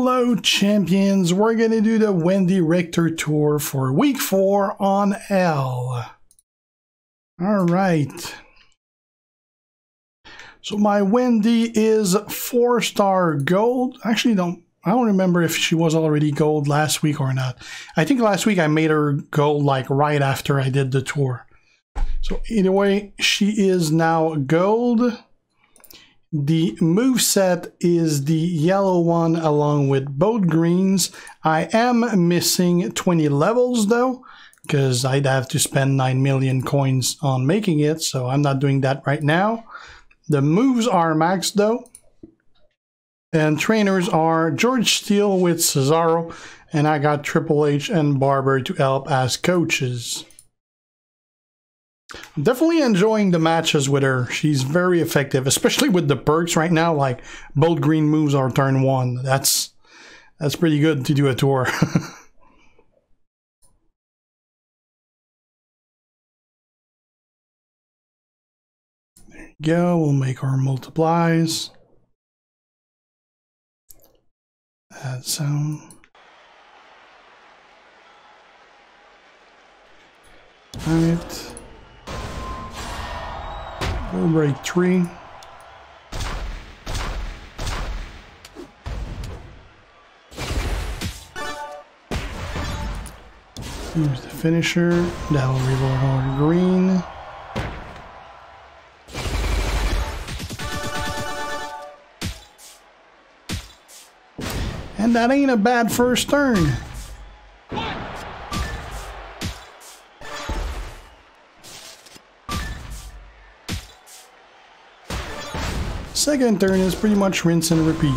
Hello champions, we're gonna do the Wendi Richter tour for week 4 on L. Alright. So my Wendi is 4-star gold. Actually I don't remember if she was already gold last week or not. I think last week I made her gold like right after I did the tour. So either way, she is now gold. The moveset is the yellow one along with both greens. I am missing 20 levels though, because I'd have to spend 9 million coins on making it, so I'm not doing that right now. The moves are maxed though. And trainers are George Steele with Cesaro, and I got Triple H and Barber to help as coaches. I'm definitely enjoying the matches with her. She's very effective, especially with the perks right now, like both green moves are turn 1. That's pretty good to do a tour. There you go, we'll make our multiplies. Add sound. Alright. We'll break 3. Use the finisher. That'll reload our green. And that ain't a bad first turn. Second turn is pretty much rinse and repeat.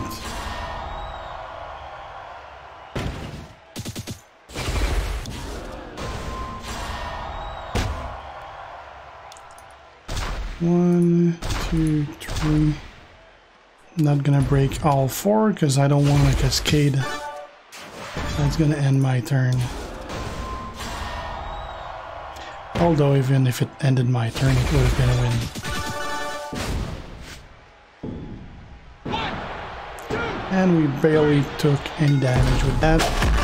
One, two, three. I'm not gonna break all 4 because I don't want a cascade. That's gonna end my turn. Although even if it ended my turn, it would have been a win. And we barely took any damage with that.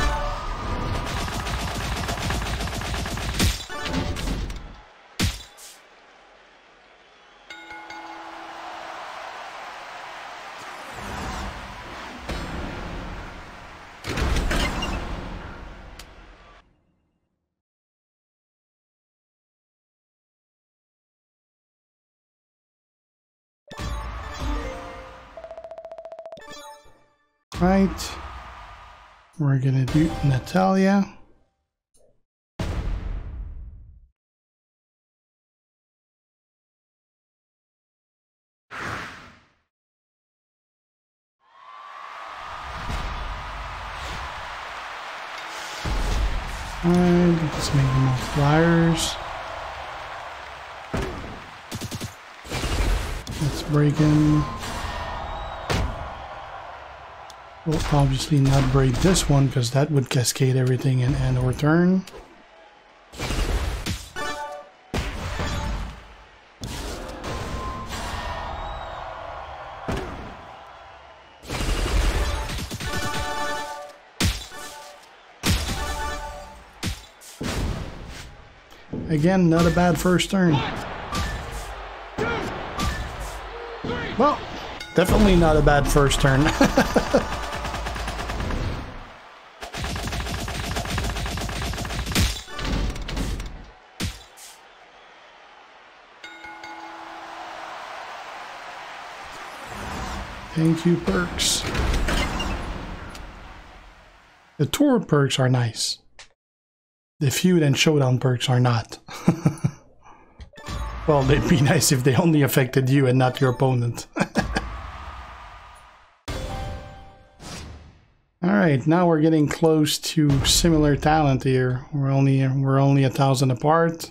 Right, we're gonna do Natalia. Alright, let's make the multipliers. Let's break in. We'll obviously not break this one because that would cascade everything and end our turn. Again, not a bad first turn. Well, definitely not a bad first turn. Thank you, perks. The tour perks are nice. The feud and showdown perks are not. Well, they'd be nice if they only affected you and not your opponent. Alright, now we're getting close to similar talent here. We're only 1,000 apart.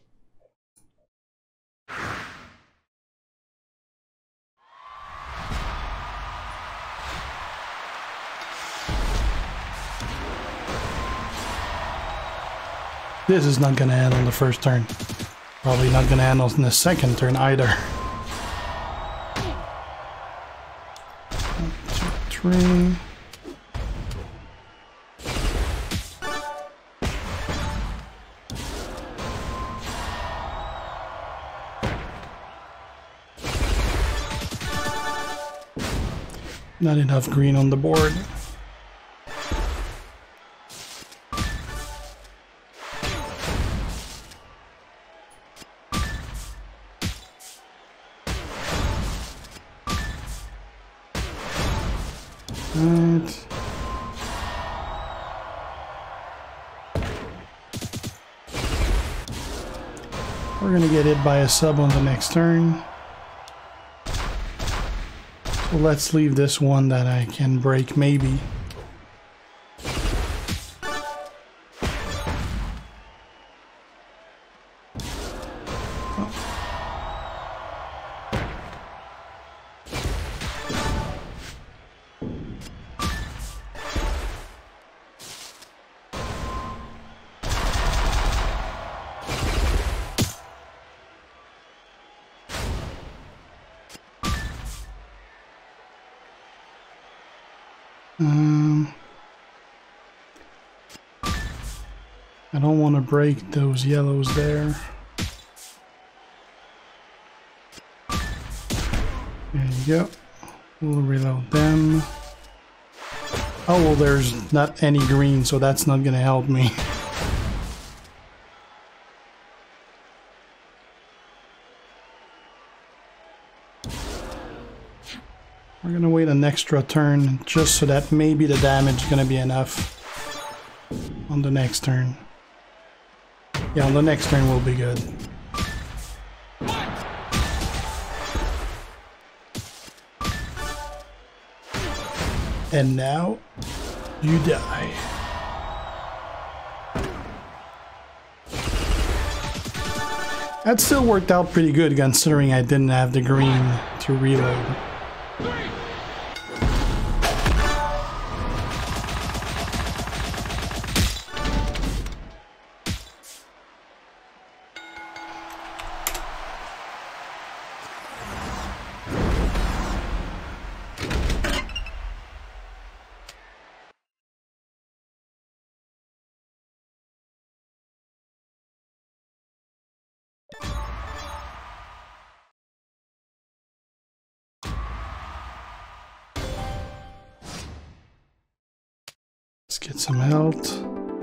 This is not going to end on the first turn. Probably not going to end on the second turn either. 1, 2, 3. Not enough green on the board. Right. We're gonna get hit by a sub on the next turn. So let's leave this one that I can break maybe. I don't want to break those yellows there. There you go. We'll reload them. Oh, well, there's not any green, so that's not going to help me. We're going to wait an extra turn just so that maybe the damage is going to be enough on the next turn. Yeah, on the next turn will be good. And now, you die. That still worked out pretty good considering I didn't have the green to reload. Let's get some health.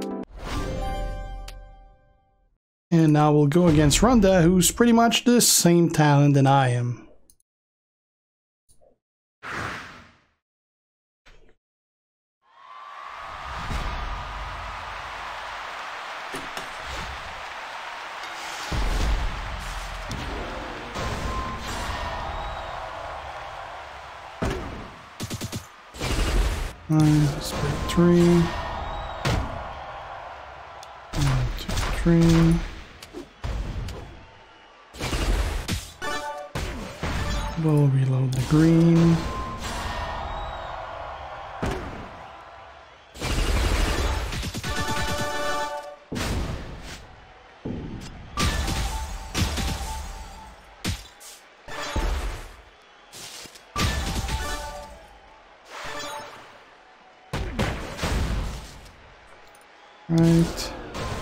And now we'll go against Rhonda, who's pretty much the same talent than I am. Split 3. 1, 2, 3. We'll reload the green. Right.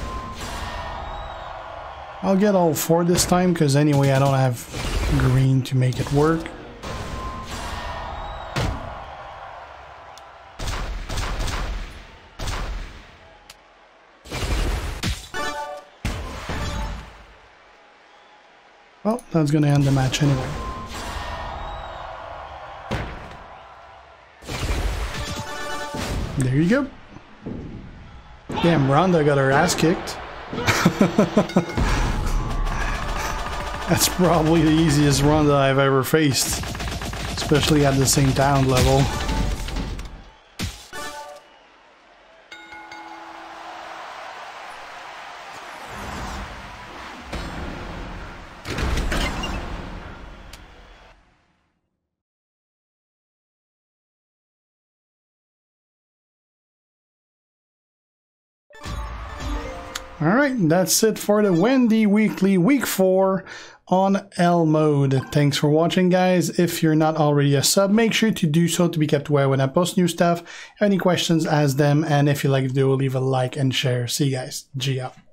I'll get all 4 this time because anyway I don't have green to make it work. Well, that's gonna end the match anyway. There you go. Damn, Rhonda got her ass kicked. That's probably the easiest Rhonda I've ever faced, especially at the same talent level. Alright, that's it for the Wendi Weekly Week 4 on L mode. Thanks for watching, guys. If you're not already a sub, make sure to do so to be kept aware when I post new stuff. Any questions, ask them. And if you like the video, leave a like and share. See you guys. G out.